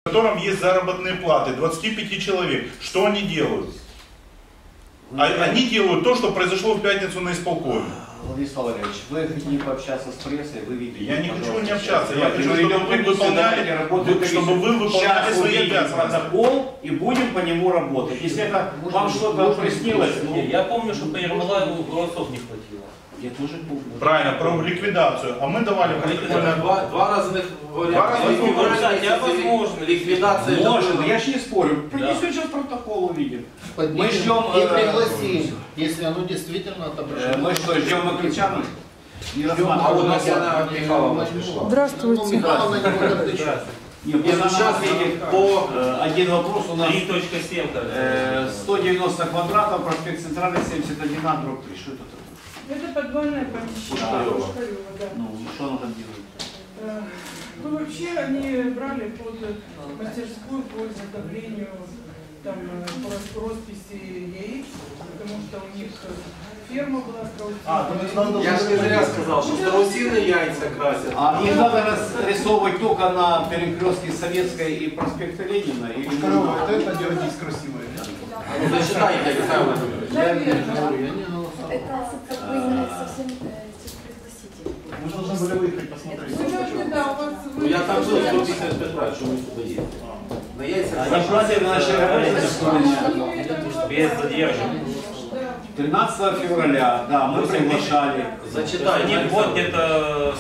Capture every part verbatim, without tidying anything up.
в котором есть заработные платы, двадцати пяти человек. Что они делают? А, они делают то, что произошло в пятницу на исполкоме. Владислав Валерьевич, вы хотите пообщаться с прессой, вы видите. Я не хочу не общаться, я хочу, чтобы чтобы вы выполняли, вы, чтобы вы выполняли свои обязанности. Протокол и будем по нему работать. Если это вам что-то приснилось, ну... Я помню, что по Ермолаеву голосов не хватило. Я тоже помню. Правильно, про ликвидацию. А мы давали протокольное... Два, два разных варианта. Я возможно. Ликвидация. Можно, я же не спорю. Принесем сейчас протокол, увидим. Мы ждем и пригласим, если оно действительно отображено. Мы что, ждем Макличана? А вот Татьяна Михайловна пришла. Здравствуйте. Нет, сейчас по один вопрос у нас. три точка семь. сто девяносто квадратов, проспект Центральный, семьдесят один А, дробь три. Что это такое? Это подвальное помещение. Шкалёва. Шкалёва, да. Ну, что она там делает? Ну, вообще они брали под мастерскую по изготовлению там росписи яиц, потому что у них ферма была страусиная. Я же не зря сказал, что страусиные яйца красят. А их надо разрисовывать только на перекрестке Советской и проспекта Ленина? Или Вот это делать красивое. Зачитайте, Александр Владимирович. Это совсем пригласите. Мы должны были выехать посмотреть. Да, у вас Ну я там был сто пятьдесят пять раз, что мы сюда едем. На яйца Они платят наши Без задержек. тринадцатого февраля, да, мы приглашали. Зачитай. Нет, вот где-то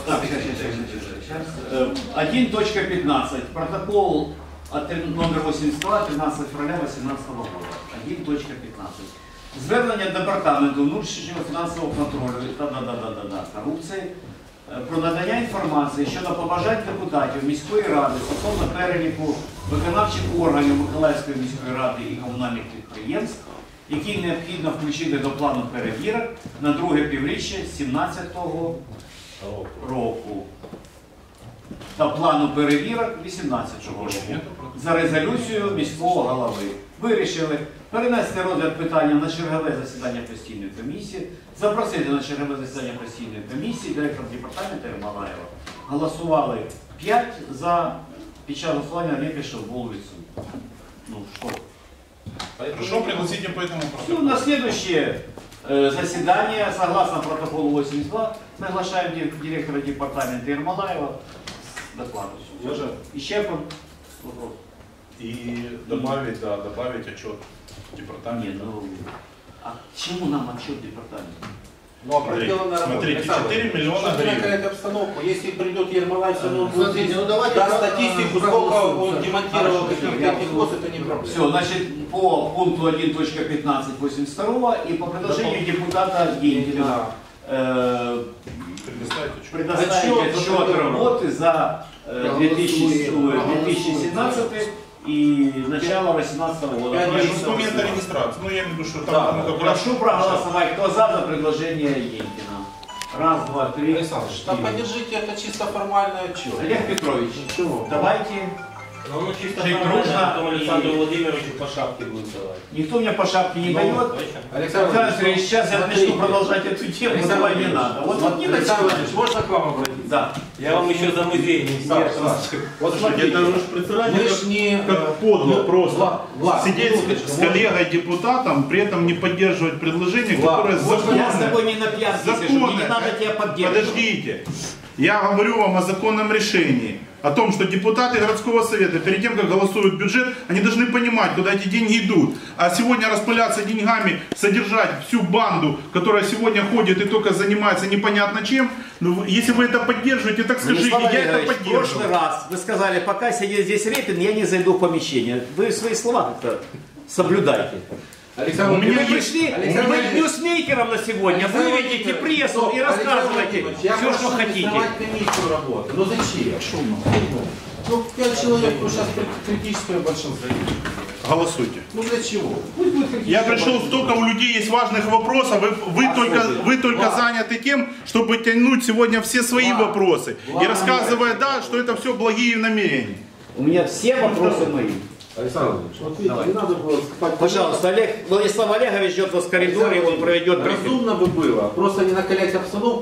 один точка пятнадцать. Протокол от номер восемьдесят два, тринадцатого февраля две тысячи восемнадцатого года. один точка пятнадцать. Звернення Департаменту внутрішнього фінансового контролю та да, да, да, да, да, корупції про надання інформації щодо побажань депутатів міської ради стосовно переліку виконавчих органів Миколаївської міської ради і комунальних підприємств, які необхідно включити до плану перевірок на друге півріччя дві тисячі сімнадцятого року та плану перевірок дві тисячі вісімнадцятого року за резолюцією міського голови. Вирішили перенести розгляд питання на чергове засідання постійної комісії, запросити на чергове засідання постійної комісії директора департаменту Ермолаєва. Голосували п'ять за, під час голосування Репішев був відсутній. Ну що? Хорошо, пригласите по этому Все, на следующее э, заседание, согласно протоколу восемьдесят два, приглашаем директора департамента Ермолаева с докладом. Исчерпан вопрос. И добавить, да, добавить отчет департамента. Ну, а чему нам отчет департамента? Ну, а проделана работа. Смотрите, четыре миллиона гривен. Какая-то обстановка. Если придет Ермолаев, он будет Смотрите, ну давайте даст про- статистику, про- сколько проголосуем. он демонтировал каких-то пикос, это не проблема. Все, значит, по пункту один точка пятнадцать восемьдесят два и по предложению депутата Генкина э, Предоставить отчет. предоставить отчет работы за э, две тысячи семнадцатый и начало две тысячи восемнадцатого года. Без документа регистрации. Ну, я имею в виду, что там... Да. ну, как Прошу раз- проголосовать, кто за за предложение Генкина. Раз, два, три, Александр, да четыре. поддержите, это чисто формальный отчет. Олег Петрович, Чего? давайте. Ну, ну чисто Жить формально, дружно потом и- Александру Владимировичу по шапке будет давать. Никто мне по шапке не дает. Точно. Александр Александр Андреевич, сейчас я смотрите. начну продолжать эту тему, Александр давай не Андреевич, надо. Вот, вот не Александр начинай. Андреевич, можно к вам обратиться? Да. Я вам еще за музей не Саш, знаю. Саш, вот Слушайте, смотрите, это уж представляете, мы как- ж не... Как подло ну, просто Влад, Влад, сидеть минуточку, с можно- коллегой-депутатом, при этом не поддерживать предложение, Влад, которое можно законное. Я с тобой не на пьянке сижу, мне Законное. не надо тебя поддерживать. Подождите. Я говорю вам о законном решении. О том, что депутаты городского совета, перед тем, как голосуют бюджет, они должны понимать, куда эти деньги идут. А сегодня распыляться деньгами, содержать всю банду, которая сегодня ходит и только занимается непонятно чем, ну, если вы это поддерживаете, так скажите, Владислав я это Валерьевич, в прошлый поддерживаю. раз вы сказали, пока сидит здесь Репин, я не зайду в помещение. Вы свои слова как-то соблюдайте. Александр У меня Вы Владимирович, пришли, Александр вы Владимирович, ньюсмейкером на сегодня, Александр выведите Владимирович, прессу стоп, и Александр рассказывайте Владимирович, я все, прошу что хотите. признавать комиссию работы. Ну зачем? Ну, пять человек, ну сейчас критическое большинство. Голосуйте. Ну для чего? Я пришел, столько у людей есть важных вопросов, вы, вы только, вы только Влад. заняты тем, чтобы тянуть сегодня все свои Влад. вопросы. Влад. И рассказывая, да, что это все благие намерения. У меня все вопросы мои. Александр Владимирович, вот видите, не надо было скупать. Пожалуйста, Олег, Владислав Олегович ждет вас в коридоре, он проведет брифинг. Разумно бы было, просто не накалять обстановку.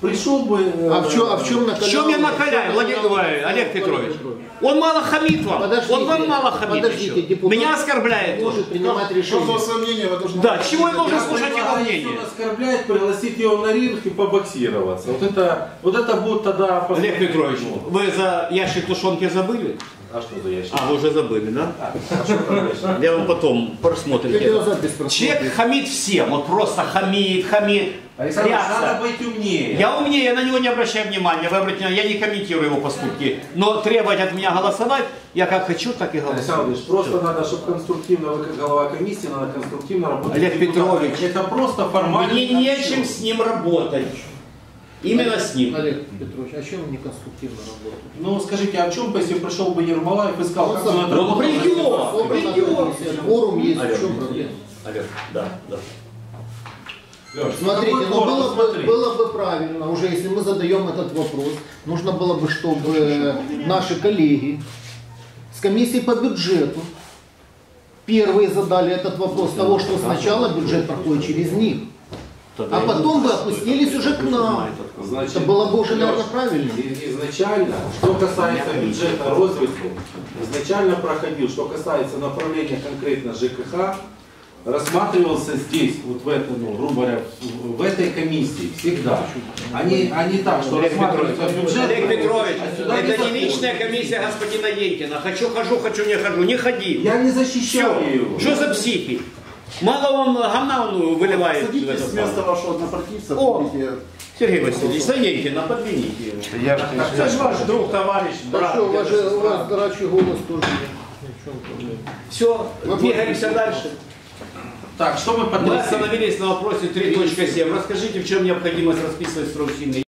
пришел бы... э, А в чем, а в чем накалял? В чем я накаляю, в чем Владимир, накалял Олег Олег Петрович? Петрович? Он мало хамит вам. Подождите, Он вам мало хамит подождите, еще. депутат Меня оскорбляет он. Может принимать Что решения. за сомнения вы должны... Да, чего я должен Я слушать его предлагаю, мнение? если он оскорбляет, пригласить его на ринг и побоксироваться. Вот это, вот это будет тогда... Олег Петрович, вы за ящик тушенки забыли? А что за ящик? А, вы уже забыли, да? Я вам потом просмотрите. Видеозапись Человек просмотрите. хамит всем, вот просто хамит, хамит. Александр, Трясся. надо быть умнее. Я умнее, я на него не обращаю внимания, вы обратите внимание, я не комментирую его поступки. Но требовать от меня голосовать, я как хочу, так и Александр голосую. Ильич, просто надо, чтобы конструктивно, вы как голова комиссии, надо конструктивно работать. Олег с депутатами. Петрович, Это просто формально. Мне нечем с ним работать. Именно с ним. Олег Петрович, а чем не конструктивно работать? Ну скажите, а в чем, если пришел бы Ермолаев и сказал, Он как сам- он это Он работает? придет, Собрана придет. комиссия, Форум есть, Олег, в чем проблема? Олег, да, да. Леш, Смотрите, какой ну форум, было бы, смотри. было бы правильно, уже если мы задаем этот вопрос, нужно было бы, чтобы наши коллеги с комиссии по бюджету первые задали этот вопрос того, что сначала бюджет проходит через них, а потом бы опустились уже к нам. Значит, Это было бы уже, Леш, наверное, правильно. и- Изначально, что касается бюджета розвитку, изначально проходил, что касается направления конкретно ЖКХ, рассматривался здесь, вот в этой, ну, грубо говоря, в, в этой комиссии всегда. Они, они так, что Олег рассматривается Петрович, бюджет, Олег Петрович, а сюда это не заходит. личная комиссия господина Енькина. Хочу, хожу, хочу, не хожу. Не ходи. Я не защищаю Все. его. Что за психи? Мало он говна он выливает. в Садитесь это с места самое. вашего однопартийца, О. будете... Сергей Васильевич, за Енькина, подвините его. Я же Это же ваш друг, товарищ, Так брат. что, у вас, же, где-то у вас сестра. дурачий голос тоже есть. В чем проблема? Все, двигаемся дальше. Так, что мы Мы подвели? остановились на вопросе три точка семь. Расскажите, в чем необходимость расписывать срок сильной